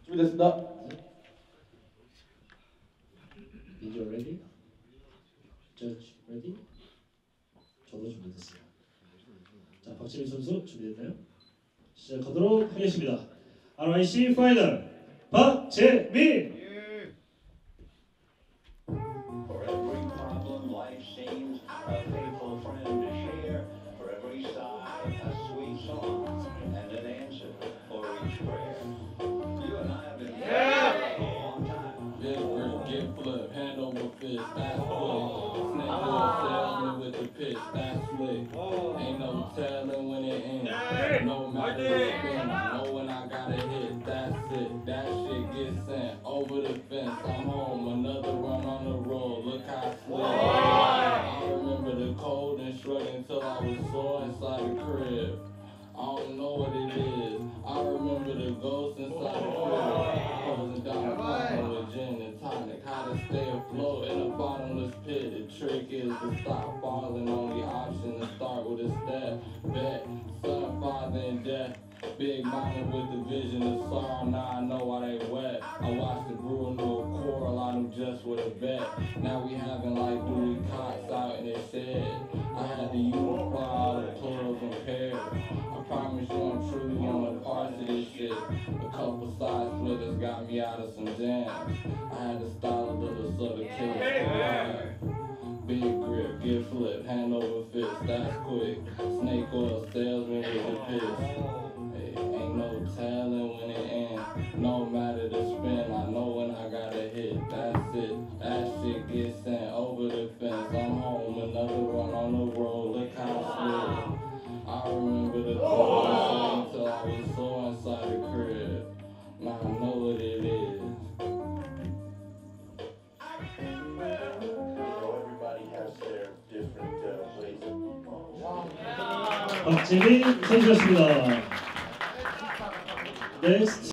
준비됐습니다. Is you ready? Judge ready? 저도 준비됐어요. 자, 박재민 선수 준비됐나요? 시작하도록 하겠습니다. RYC 파이널 박재민. For every problem life seems a faithful friend to share. For every sigh a sweet song and an answer for each prayer. You and I have been together for a long time. Big grip, get flipped, hand over fist, that's quick. Snake oil salesman with the pitch, that's slick. Ain't no telling when it ends. No matter the spin, I know when I gotta hit, that's it. That shit gets sent over the fence. I'm home, another run on the road. Look how slick. I remember the cold and shrugging till I was sore inside the crib. I don't know what it is. I remember the ghost inside the crib. Closing down the bottle with gin and tonic. How to stay afloat in a bottomless pit. The trick is to stop falling. Only option to start with a step. Bet, son, father, and death. Big minded with the vision of sorrow. Now I know why they wet. I watched the brew into a quarrel. I knew just what to bet. Now we having like Dewey Cox out in his shed. I had to unify all the plurals and pairs. I promise you I'm truly on the parts of this shit. A couple side splitters got me out of some jams. I had to style a little so the killers. Big grip, get flipped, hand over fist, that's quick. Snake oil salesman with the piss. Hey, ain't no telling when it ends. No matter the spin, I know when I gotta hit. That's it. That shit gets sent over the fence. I'm home, another run on the road. Look how slick. I remember the cold until I was sore inside the crib. Now I know what it is. 박재민 선수였습니다. Next.